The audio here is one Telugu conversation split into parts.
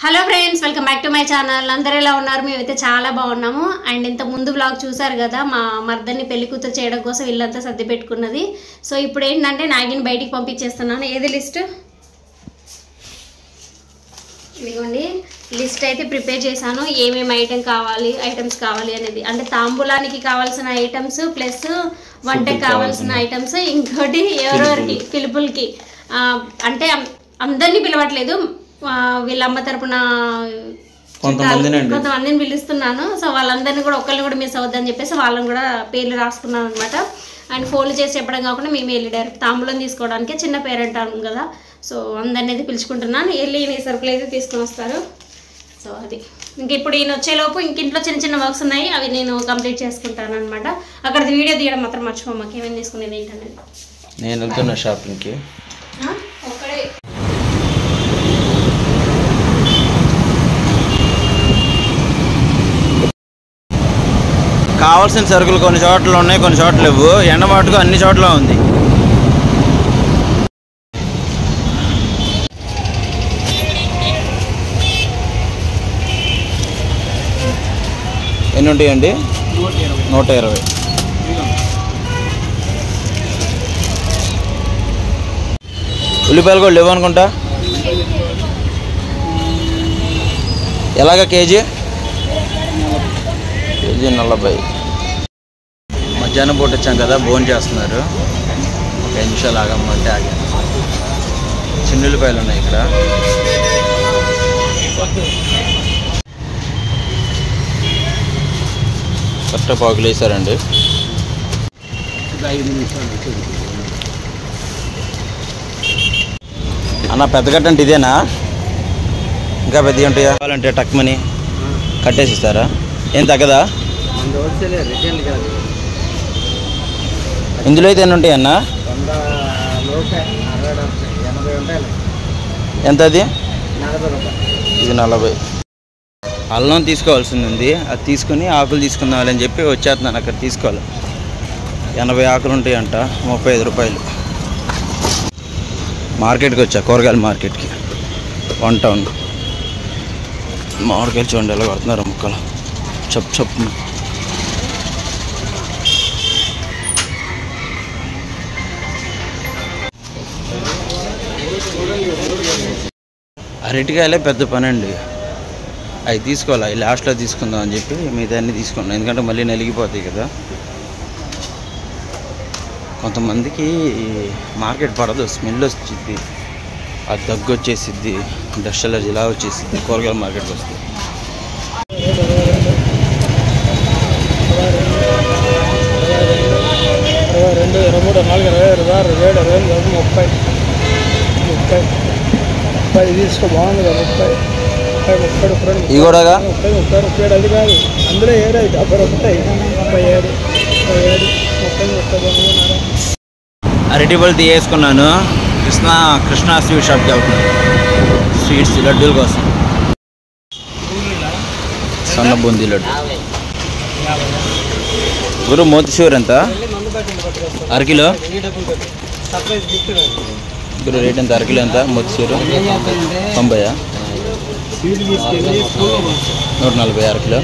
Hello friends, welcome back to my channel. అందరూ ఎలా ఉన్నారు? మేమైతే చాలా బాగున్నాము. అండ్ ఇంత ముందు బ్లాగ్ చూసారు కదా, మా మర్దని పెళ్లి కూతురు చేయడం కోసం ఇల్లంతా సర్ది పెట్టుకున్నది. సో ఇప్పుడు ఏంటంటే నాగిని బయటికి పంపించేస్తున్నాను. ఏది లిస్ట్? ఇదిగోండి, లిస్ట్ అయితే ప్రిపేర్ చేశాను. ఏమేమి ఐటమ్స్ కావాలి అనేది, అంటే తాంబూలానికి కావాల్సిన ఐటమ్స్ ప్లస్ వంటకి కావాల్సిన ఐటమ్స్, ఇంకోటి ఎవరెవరికి పిలుపులకి, అంటే అందరినీ పిలవట్లేదు, వీళ్ళ అమ్మ తరపున కొంతమందిని పిలుస్తున్నాను. సో వాళ్ళందరినీ కూడా ఒక్కరిని కూడా మిస్ అవద్దని చెప్పేసి వాళ్ళని కూడా పేర్లు రాసుకున్నాను అనమాట. అండ్ ఫోన్లు చేసి చెప్పడం కాకుండా మేము వెళ్ళి డైరెక్ట్ తాంబూలం తీసుకోవడానికి, చిన్న పేరెంట్ అను కదా, సో అందరినీ అయితే పిలుచుకుంటున్నాను. వెళ్ళి ఈ సరుకులు అయితే తీసుకుని వస్తారు. సో అది ఇంక ఇప్పుడు ఈయన వచ్చేలోపు ఇంట్లో చిన్న చిన్న వర్క్స్ ఉన్నాయి, అవి నేను కంప్లీట్ చేసుకుంటాను అనమాట. అక్కడ వీడియో తీయడం మాత్రం మర్చిపోమాకు, ఏమేమి తీసుకునేది ఏంటనేది. నేను వెళ్తున్నా షాపింగ్కి. ఒక్కడే కావాల్సిన సరుకులు కొన్ని చోట్ల ఉన్నాయి, కొన్ని చోట్ల లేవు. ఎండమాటుకు అన్ని చోట్ల ఉంది. ఎన్ని ఉంటాయండి? 120. ఉల్లిపాయలు కూడా లేవు అనుకుంటా. ఎలాగ కేజీ? కేజీ 40. మధ్యాహ్నం పూట వచ్చాం కదా, భోజనం చేస్తున్నారు. ఒక 5 నిమిషాలు ఆగమ్మంటే ఆగాను. చిన్నుల్లిపాయలు ఉన్నాయి ఇక్కడ. కరెక్ట్గా పాకులు వేసారండి. అన్న పెద్ద కట్ట అంటే ఇదేనా? ఇంకా పెద్దగా ఉంటాయా? కావాలంటే టక్మని కట్టేసి ఇస్తారా? ఏం తగ్గదా? ఇందులో అయితే ఎన్ని ఉంటాయి అన్న? ఎంత అది? ఇది 40. అల్లం తీసుకోవాల్సింది ఉంది, అది తీసుకుని ఆకులు తీసుకుందాం అని చెప్పి వచ్చేస్తున్నాను. అక్కడ తీసుకోవాలి. 80 ఆకులు ఉంటాయంట, 35 రూపాయలు. మార్కెట్కి వచ్చా, కూరగాయల మార్కెట్కి, 1 టౌన్. మామిడికాయలు చూడండి ఎలా కొడుతున్నారు ముక్కలు, చెప్పు. అరటికాయలే పెద్ద పని అండి, అవి తీసుకోవాలి. అవి లాస్ట్లో తీసుకుందాం అని చెప్పి మిగతా అన్నీ తీసుకున్నాం, ఎందుకంటే మళ్ళీ నలిగిపోతాయి కదా. కొంతమందికి మార్కెట్ పడదు, స్మెల్ వచ్చింది, అది దగ్గు వచ్చేసిద్ది, డస్ట్ అలర్జీ ఇలా వచ్చేసిద్ది కూరగాయల మార్కెట్కి వస్తే. తీసుకో, బాగుంది కదా. 30 ఇవి కూడా అది కాదు, అందులో 7 డబ్బర్ వస్తాయి. 37 అరటి పళ్ళు తీసుకున్నాను. కృష్ణా స్వీట్ షాప్కి వెళ్తున్నాను, స్వీట్స్ లడ్డూల కోసం. సన్న బూందీ లడ్డు. గురు మోతిచూర్ ఎంత? అరకిలో గురు రేట్ ఎంత? అరకిలో ఎంత మోతిచూరు? 90. 140 అరకిలో.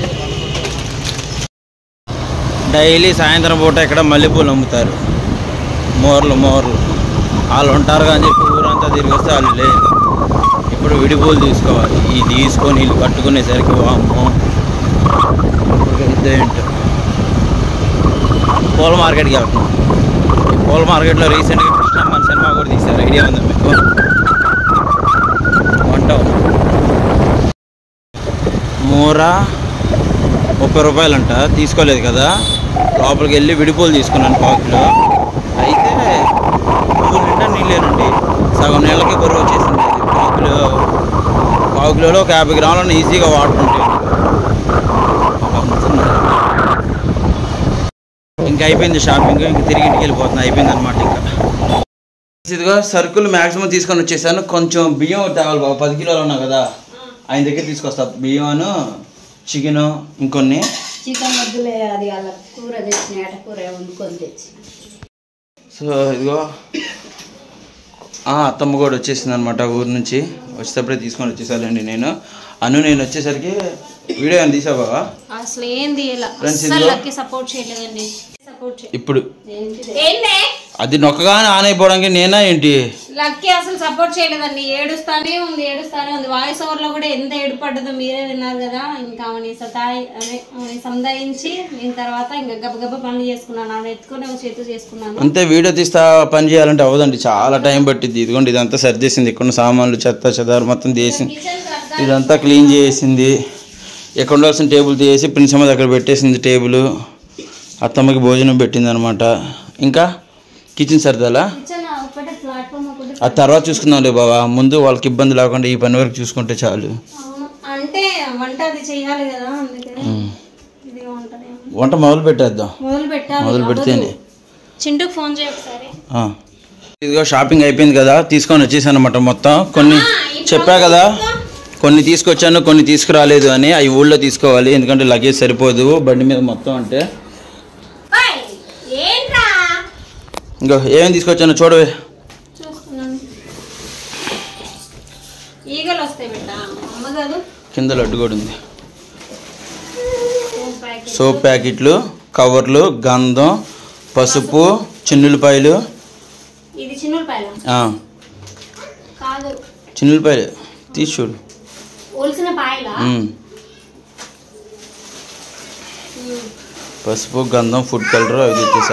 డైలీ సాయంత్రం పూట ఇక్కడ మల్లెపూలు అమ్ముతారు. మోర్లు వాళ్ళు ఉంటారు అని చెప్పి ఊరంతా తిరిగి వస్తే వాళ్ళు లేదు. ఇప్పుడు విడిపూలు తీసుకోవాలి. ఈ తీసుకొని వీళ్ళు కట్టుకునేసరికి వామ్మో ఇదేంటో. పూల మార్కెట్కి వెళ్తున్నాం. పూల మార్కెట్లో రీసెంట్గా కృష్ణమ్మ సినిమా కూడా తీశారు, ఐడియా ఉందా మీకు? 1 టౌన్. మూర 30 రూపాయలు అంట, తీసుకోలేదు కదా. లోపలికి వెళ్ళి విడిపూలు తీసుకున్నాను 1 కిలో. అయితే పూలు నిండా నీళ్ళేనండి, సగం నీళ్ళకి బరువు వచ్చేసింది. 1 కిలోలో ఒక 50 గ్రాములను ఈజీగా వాడుకుంటాను. ఇంకా అయిపోయింది షాపింగ్, ఇంక తిరిగి ఇంటికి వెళ్ళిపోతున్నా, అయిపోయింది అనమాట. ఇంకా ఇదిగో సరుకులు మ్యాక్సిమం తీసుకొని వచ్చేసాను. కొంచెం బియ్యం తేవాలి బాబు, 10 కిలోలు ఉన్నా కదా, ఆయన దగ్గర తీసుకొస్తా. బియ్యము, చికెను, ఇంకొన్ని. చికెన్ వద్దులే, అది అలా కూర తెచ్చిన కూర వండుకొని తెచ్చి. సో ఇదిగో అత్తమ్మ కూడా వచ్చేసింది అనమాట ఊరు నుంచి. వచ్చేటప్పుడే తీసుకొని వచ్చేసానండి నేను. అను నేను వచ్చేసరికి వీడియో అని తీసావు బావా అసలు ఏంది సపోర్ట్ చేయలేదండి. ఇప్పుడు అది నొక్కగానే ఆన్ అయిపోవడానికి నేనా ఏంటి లక్కీ అసలు సపోర్ట్ చేయలేదండి. ఏడుస్తానే ఉంది. వాయిస్ ఓవర్ లో కూడా ఎంత ఏడుపడ్డదో మీరే విన్నారు కదా. ఇంకా ఆమెని సంధాయించి నేను తర్వాత ఇంకా గబగబ పనులు చేసుకున్నాను. ఆమె ఎత్తుకొని చేతు చేసుకున్నాను. అంతే వీడియో తీస్తా పని చేయాలంటే అవ్వదండి, చాలా టైం పట్టింది. ఇదిగోండి ఇదంతా సర్దేసింది, ఇక్కడ సామాన్లు చెత్త చెదారు మొత్తం తీసింది, ఇదంతా క్లీన్ చేసింది. ఎక్కడ ఉండాల్సిన టేబుల్ తీసి ప్రిన్సమ్మ దగ్గర పెట్టేసింది. టేబుల్ అత్తమ్మకి భోజనం పెట్టింది అనమాట. ఇంకా కిచెన్ సర్దాలా ఆ తర్వాత చూసుకుందాంలే బావా, ముందు వాళ్ళకి ఇబ్బంది లేకుండా ఈ పని వరకు చూసుకుంటే చాలు. అంటే వంట అది చేయాలి కదా, వంట మొదలు పెట్టేద్దాం. మొదలు పెడితేనే చింటూకి ఫోన్ చేయ ఒకసారి. ఇదిగో షాపింగ్ అయిపోయింది కదా, తీసుకొని వచ్చేసాను అనమాట. మొత్తం కొన్ని చెప్పా కదా, కొన్ని తీసుకొచ్చాను కొన్ని తీసుకురాలేదు అని. అవి ఊళ్ళో తీసుకోవాలి, ఎందుకంటే లగేజ్ సరిపోదు బండి మీద మొత్తం. అంటే ఇంకో ఏమేమి తీసుకొచ్చాను చూడవే. కింద లడ్డు కూడా ఉంది. సోప్ ప్యాకెట్లు, కవర్లు, గంధం, పసుపు, చిన్నులపాయలు. చిన్నులపాయలు తీసి చూడు. పసుపు, గంధం, ఫుడ్ కలర్ అవి తెచ్చేసా.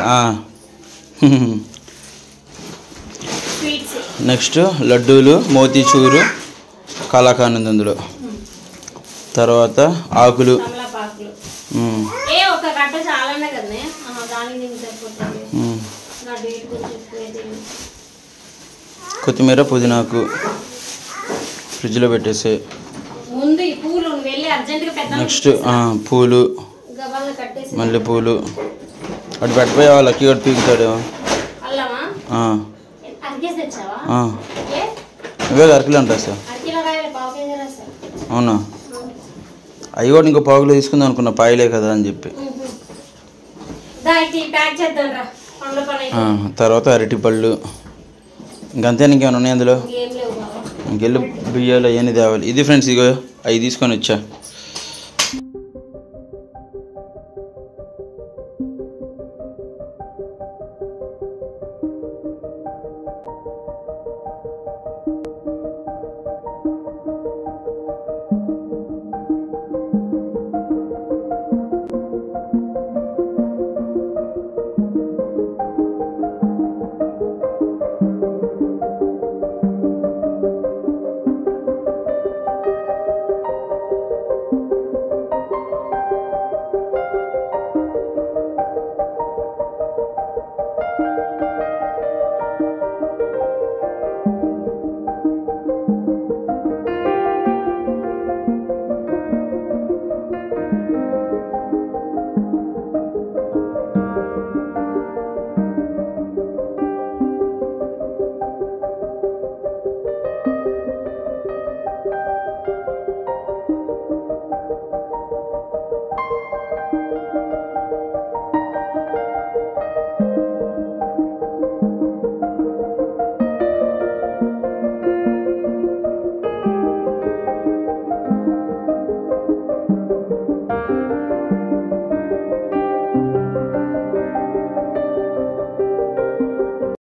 నెక్స్ట్ లడ్డూలు, మోతీచూరు, కలాకాండ్ ఉంది అందులో. తర్వాత ఆకులు, కొత్తిమీర, పుదీనాకు ఫ్రిడ్జ్లో పెట్టేసే. నెక్స్ట్ పూలు, మల్లెపూలు. అటు పెట్టిపోయావా, లక్కీ కూడా పీకుతాడేమో. ఇవే అరకిలో ఉంటాయి సార్. అవునా, అవి కూడా ఇంకో పావులో తీసుకుందాం అనుకున్నా, పాయలే కదా అని చెప్పి. తర్వాత అరటిపళ్ళు. ఇంకంతే, ఇంకేమైనా ఉన్నాయి అందులో? ఇంకెళ్ళి బియ్యాలు అవన్నీ తేవాలి. ఇది ఫ్రెండ్స్, ఇగో అవి తీసుకొని వచ్చా.